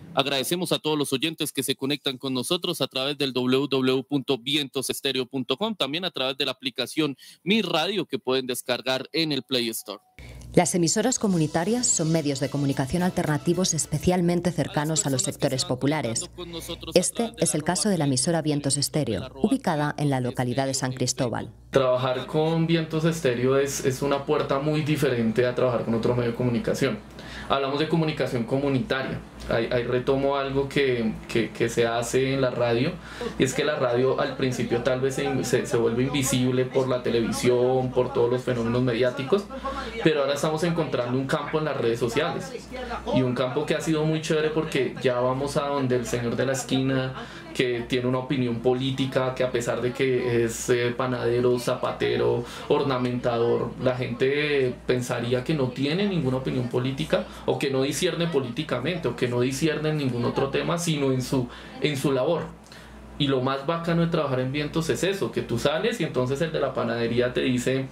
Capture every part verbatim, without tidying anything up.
Agradecemos a todos los oyentes que se conectan con nosotros a través del doble u doble u doble u punto vientos estéreo punto com, también a través de la aplicación Mi Radio que pueden descargar en el Play Store. Las emisoras comunitarias son medios de comunicación alternativos especialmente cercanos a los sectores populares. Este es el caso de la emisora Vientos Estéreo, ubicada en la localidad de San Cristóbal. Trabajar con Vientos Estéreo es, es una puerta muy diferente a trabajar con otro medio de comunicación. Hablamos de comunicación comunitaria. Ahí, ahí retomo algo que, que, que se hace en la radio, y es que la radio al principio tal vez se, se, se vuelve invisible por la televisión, por todos los fenómenos mediáticos, pero ahora estamos encontrando un campo en las redes sociales, y un campo que ha sido muy chévere porque ya vamos a donde el señor de la esquina, que tiene una opinión política, que a pesar de que es eh, panadero, zapatero, ornamentador, la gente pensaría que no tiene ninguna opinión política, o que no discierne políticamente, o que no discierne en ningún otro tema, sino en su, en su labor. Y lo más bacano de trabajar en Vientos es eso, que tú sales y entonces el de la panadería te dice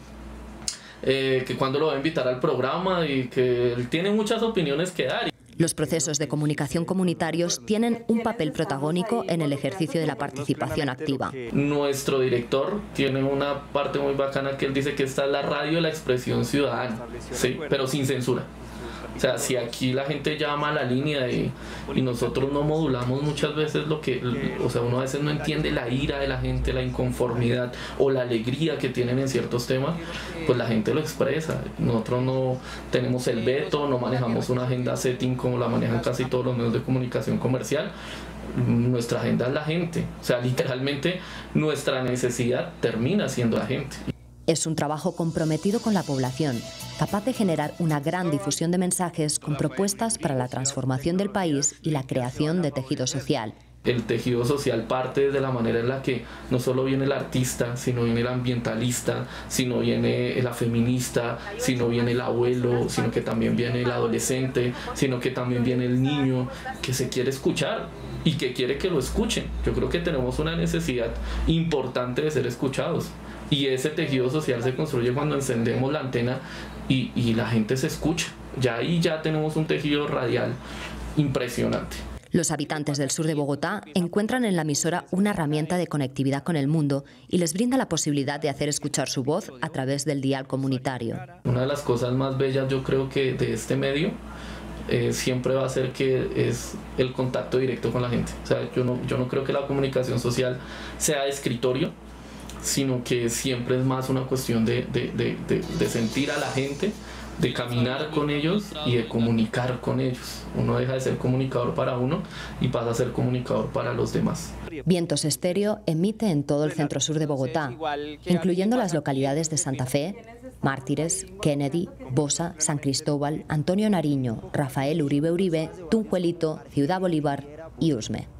eh, que cuando lo va a invitar al programa, y que él tiene muchas opiniones que dar. Los procesos de comunicación comunitarios tienen un papel protagónico en el ejercicio de la participación activa. Nuestro director tiene una parte muy bacana que él dice que esta es la radio de la expresión ciudadana, ¿sí? Pero sin censura. O sea, si aquí la gente llama a la línea y, y nosotros no modulamos muchas veces lo que, o sea, uno a veces no entiende la ira de la gente, la inconformidad o la alegría que tienen en ciertos temas, pues la gente lo expresa. Nosotros no tenemos el veto, no manejamos una agenda setting como la manejan casi todos los medios de comunicación comercial. Nuestra agenda es la gente, o sea, literalmente nuestra necesidad termina siendo la gente. Es un trabajo comprometido con la población, capaz de generar una gran difusión de mensajes con propuestas para la transformación del país y la creación de tejido social. El tejido social parte de la manera en la que no solo viene el artista, sino viene el ambientalista, sino viene la feminista, sino viene el abuelo, sino que también viene el adolescente, sino que también viene el niño que se quiere escuchar y que quiere que lo escuchen. Yo creo que tenemos una necesidad importante de ser escuchados. Y ese tejido social se construye cuando encendemos la antena y, y la gente se escucha. Ya ahí ya tenemos un tejido radial impresionante. Los habitantes del sur de Bogotá encuentran en la emisora una herramienta de conectividad con el mundo y les brinda la posibilidad de hacer escuchar su voz a través del dial comunitario. Una de las cosas más bellas, yo creo, que de este medio eh, siempre va a ser que es el contacto directo con la gente. O sea, yo no, yo no creo que la comunicación social sea de escritorio, sino que siempre es más una cuestión de, de, de, de, de sentir a la gente, de caminar con ellos y de comunicar con ellos. Uno deja de ser comunicador para uno y pasa a ser comunicador para los demás. Vientos Estéreo emite en todo el centro sur de Bogotá, incluyendo las localidades de Santa Fe, Mártires, Kennedy, Bosa, San Cristóbal, Antonio Nariño, Rafael Uribe Uribe, Tunjuelito, Ciudad Bolívar y Usme.